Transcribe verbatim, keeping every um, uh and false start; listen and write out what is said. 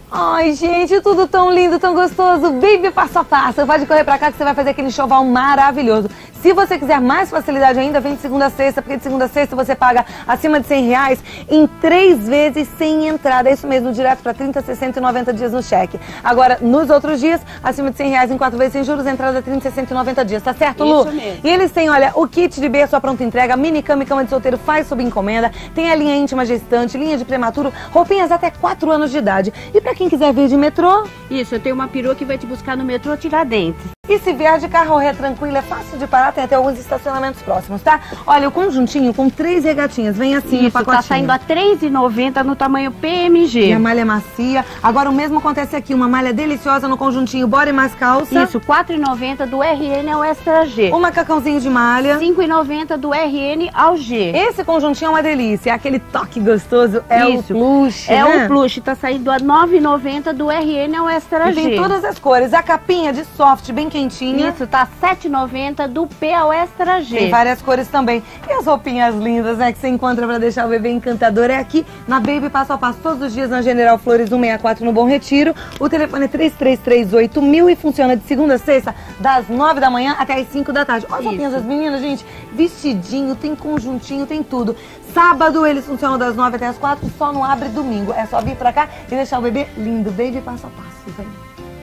Ai, gente, tudo tão lindo, tão gostoso. Baby passo a passo. Pode correr pra cá que você vai fazer aquele enxoval maravilhoso. Se você quiser mais facilidade ainda, vem de segunda a sexta, porque de segunda a sexta você paga acima de cem reais em três vezes sem entrada. É isso mesmo, direto pra trinta, sessenta e noventa dias no cheque. Agora, nos outros dias, acima de cem reais em quatro vezes sem juros, entrada trinta, sessenta e noventa dias. Tá certo, Lu? Isso mesmo. E eles têm, olha, o kit de berço à pronta entrega, mini cama e cama de solteiro faz sob encomenda. Tem a linha íntima gestante, linha de prematuro, roupinhas até quatro anos de idade. E pra quem quiser vir de metrô? Isso, eu tenho uma perua que vai te buscar no metrô Tiradentes. E se vier de carro ré tranquilo, é fácil de parar, tem até alguns estacionamentos próximos, tá? Olha, o conjuntinho com três regatinhas, vem assim Isso, no pacotinho. tá saindo a três reais e noventa centavos no tamanho P M G. E a malha é macia. Agora o mesmo acontece aqui, uma malha deliciosa no conjuntinho body mais calça. Isso, quatro reais e noventa centavos do R N ao Extra G. Um macacãozinho de malha. cinco reais e noventa centavos do R N ao G. Esse conjuntinho é uma delícia, aquele toque gostoso, é Isso, o plush, É né? o plush, tá saindo a nove reais e noventa centavos do R N ao Extra E G. tem todas as cores, a capinha de soft, bem quentinha. Isso, tá sete reais e noventa centavos do P ao Extra G. Tem várias cores também. E as roupinhas lindas, né, que você encontra pra deixar o bebê encantador é aqui na Baby Passo a Passo, todos os dias na General Flores cento e sessenta e quatro no Bom Retiro. O telefone é três três três oito mil e funciona de segunda a sexta, das nove da manhã até as cinco da tarde. Olha as roupinhas das meninas, gente. Vestidinho, tem conjuntinho, tem tudo. Sábado eles funcionam das nove até as quatro, só não abre domingo. É só vir pra cá e deixar o bebê lindo. Baby Passo a Passo, vem.